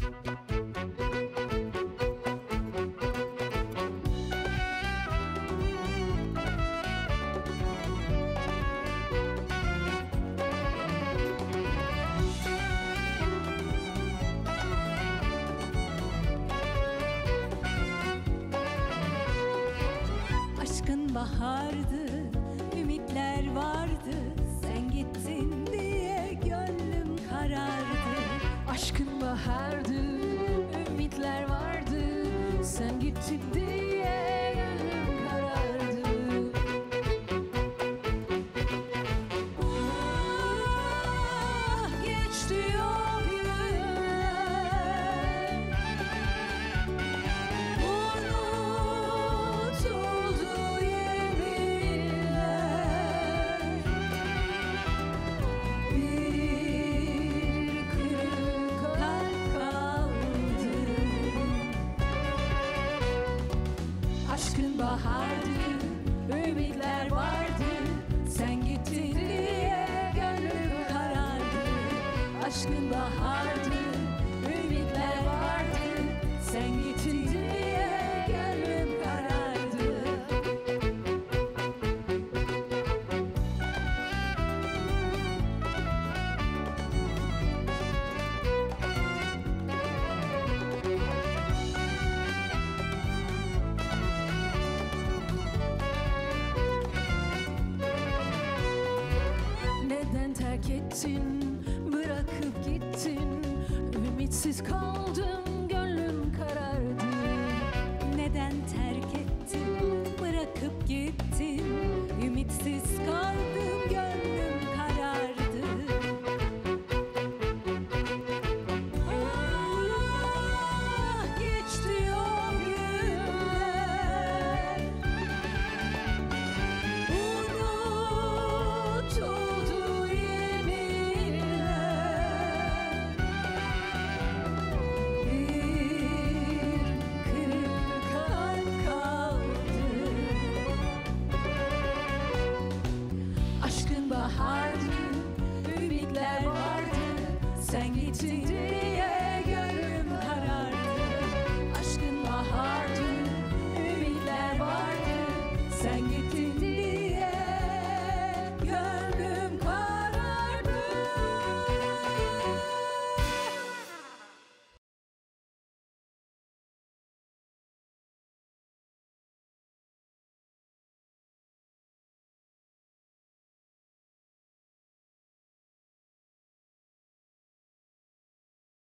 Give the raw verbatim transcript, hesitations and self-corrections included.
Bahardı, ümitler vardı, sen gittin diye gönlüm karardı. Aşkın bahardı, ümitler vardı, sen gittin diye gönlüm karardı. Ah, geçti o günler, unutuldu yeminler. Bir kırık kalp kaldı. Aşkın bahardı, ümitler vardı, sen gittin diye gönlüm karardı. Aşkın bahardı, ümitler vardı, sen gittin diye gönlüm karardı. Neden terk ettin, bırakıp gittin, ümitsiz kal.